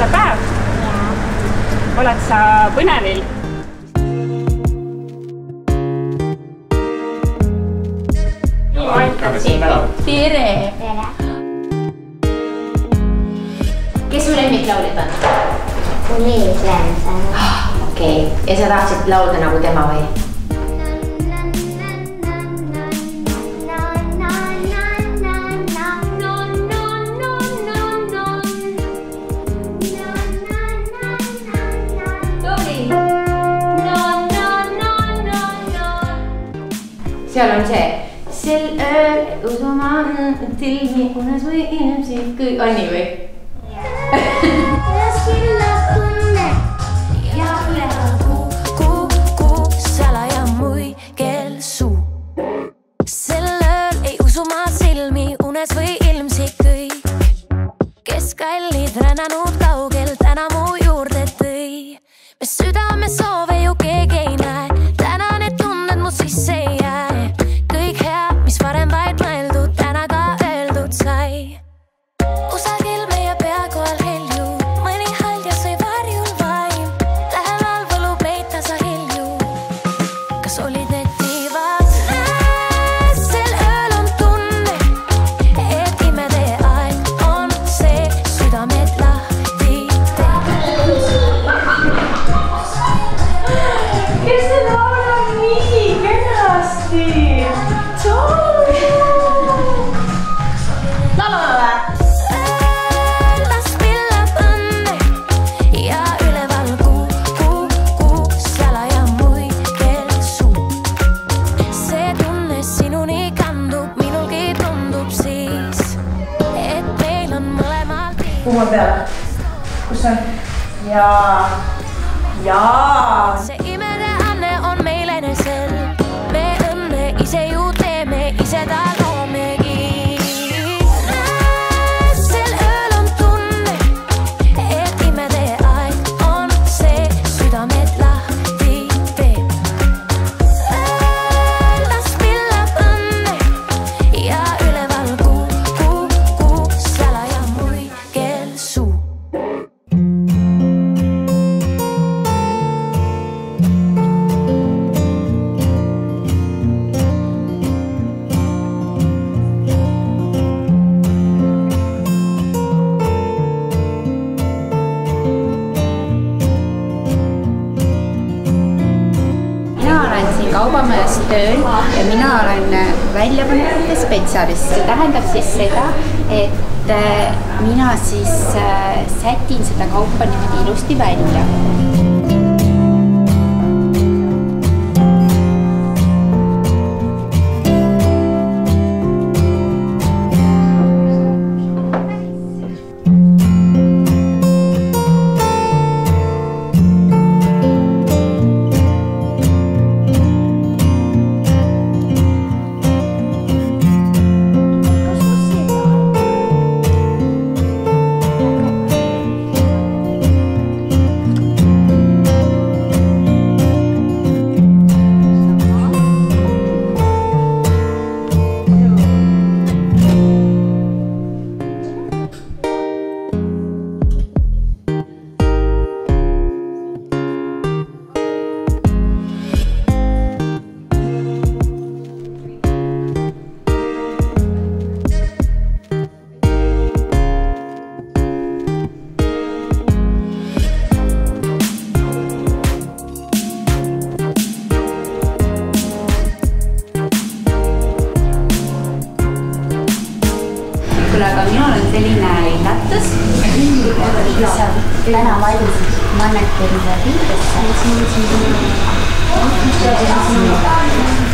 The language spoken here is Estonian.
peale päev? Oled sa põnevil? Ma ütlen siin. Tere! Kes su lemmiklaulid on? Liis Lemsalu. Okei, ja sa tahtsid laulda nagu tema või? Seal on see. Sel ööl usuma tilmi unes või inimesed kõik. On nii või? Kuhu on peale? Kus on? Jaa! See imede anne on meil enesel. Me õnne ise ju teeme, ise tagamegi. Sel ööl on tunne, et imede aeg on see südamed lahti teeb. Las pillab õnne ja üleval kuu salaja muigel suu. Kaubamajas tööl ja mina olen väljapanekute spetsialist. See tähendab siis seda, et mina siis sätin seda kaupa niimoodi ilusti välja. Aga mina olen selline üllatus, mis sa täna valisid mannekerile piiresse.